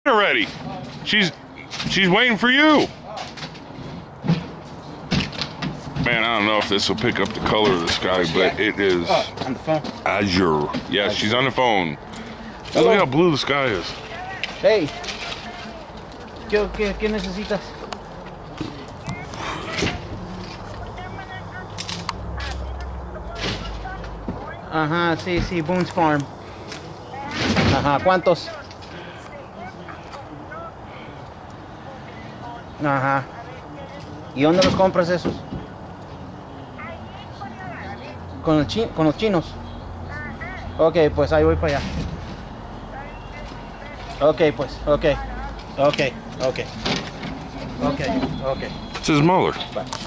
already. She's waiting for you. Man, I don't know if this will pick up the color of the sky, but it is on the phone. Azure. Yes, she's on the phone. Look how blue the sky is. Hey, ¿qué necesitas? Ajá, sí, Boones Farm. Ajá, ¿cuántos? Ajá. ¿Y dónde los compras esos? Con los chinos. Ok, pues ahí voy para allá. Ok, pues, ok. This is Mueller. Bye.